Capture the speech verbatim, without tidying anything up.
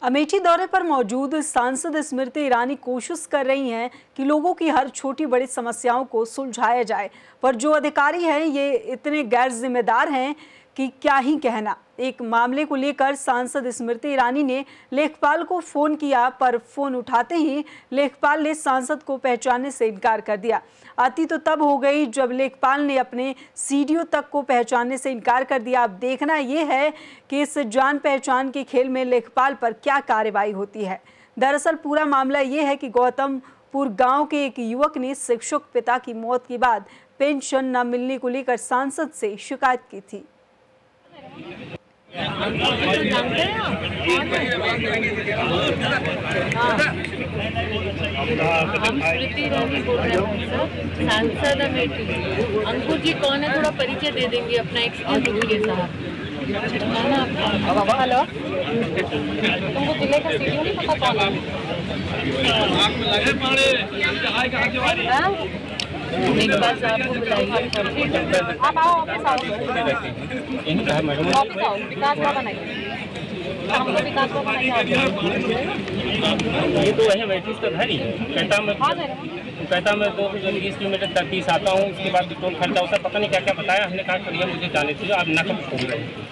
अमेठी दौरे पर मौजूद सांसद स्मृति ईरानी कोशिश कर रही हैं कि लोगों की हर छोटी बड़ी समस्याओं को सुलझाया जाए, पर जो अधिकारी हैं ये इतने गैर जिम्मेदार हैं कि क्या ही कहना। एक मामले को लेकर सांसद स्मृति ईरानी ने लेखपाल को फोन किया, पर फोन उठाते ही लेखपाल ने सांसद को पहचानने से इनकार कर दिया। अति तो तब हो गई जब लेखपाल ने अपने सीडीओ तक को पहचानने से इनकार कर दिया। अब देखना यह है कि इस जान पहचान के खेल में लेखपाल पर क्या कार्रवाई होती है। दरअसल पूरा मामला ये है कि गौतमपुर गांव के एक युवक ने शिक्षक पिता की मौत के बाद पेंशन न मिलने को लेकर सांसद से शिकायत की थी। हम स्मृति ईरानी बोल रहे हैं सर, सांसद अमेठी। अंकुर जी कौन है, थोड़ा परिचय दे देंगे अपना। एक्सक्यूज साहब। हेलो, तुमको जिले का सीडीओ नहीं पता कौन है? एक बार आपको बुलाइए। आप आओ, ऑफिस आओ, ऑफिस आओ। विकास का बनाइए, हमको विकास का बनाइए। ये तो है वैसे तो घर ही कहता मैं कहता मैं दो सौ बीस किलोमीटर तीस आता हूँ, उसके बाद पेट्रोल खर्चा होता पता नहीं क्या क्या बताया। हमने कहा भैया मुझे जाने चाहिए, आप ना कब छोड़ रहे हैं।